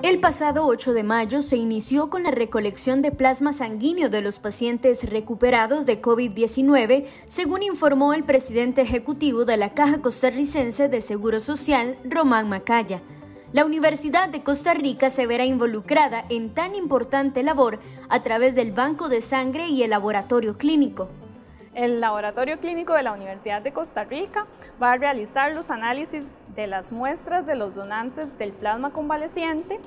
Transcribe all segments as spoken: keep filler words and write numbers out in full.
El pasado ocho de mayo se inició con la recolección de plasma sanguíneo de los pacientes recuperados de COVID diecinueve, según informó el presidente ejecutivo de la Caja Costarricense de Seguro Social, Román Macaya. La Universidad de Costa Rica se verá involucrada en tan importante labor a través del Banco de Sangre y el Laboratorio Clínico. El Laboratorio Clínico de la Universidad de Costa Rica va a realizar los análisis de las muestras de los donantes del plasma convaleciente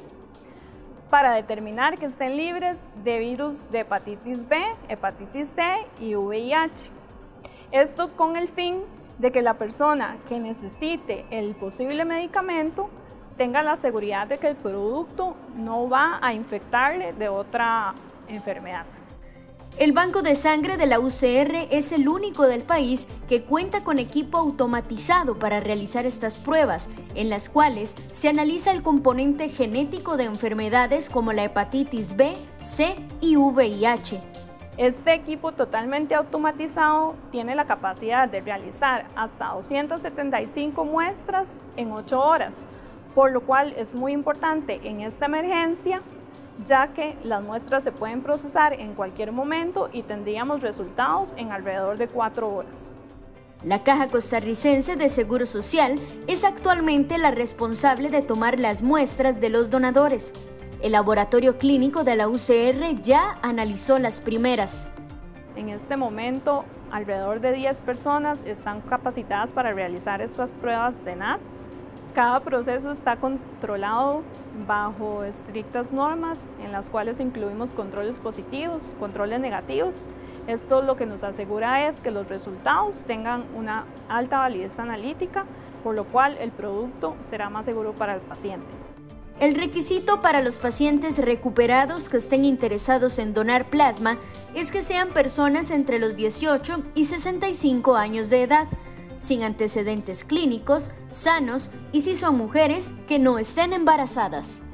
para determinar que estén libres de virus de hepatitis B, hepatitis C y V I H. Esto con el fin de que la persona que necesite el posible medicamento tenga la seguridad de que el producto no va a infectarle de otra enfermedad. El Banco de Sangre de la U C R es el único del país que cuenta con equipo automatizado para realizar estas pruebas, en las cuales se analiza el componente genético de enfermedades como la hepatitis B, C y V I H. Este equipo totalmente automatizado tiene la capacidad de realizar hasta doscientas setenta y cinco muestras en ocho horas, por lo cual es muy importante en esta emergencia, ya que las muestras se pueden procesar en cualquier momento y tendríamos resultados en alrededor de cuatro horas. La Caja Costarricense de Seguro Social es actualmente la responsable de tomar las muestras de los donadores. El laboratorio clínico de la U C R ya analizó las primeras. En este momento, alrededor de diez personas están capacitadas para realizar estas pruebas de N A T S. Cada proceso está controlado bajo estrictas normas en las cuales incluimos controles positivos, controles negativos. Esto lo que nos asegura es que los resultados tengan una alta validez analítica, por lo cual el producto será más seguro para el paciente. El requisito para los pacientes recuperados que estén interesados en donar plasma es que sean personas entre los dieciocho y sesenta y cinco años de edad, sin antecedentes clínicos, sanos y si son mujeres que no estén embarazadas.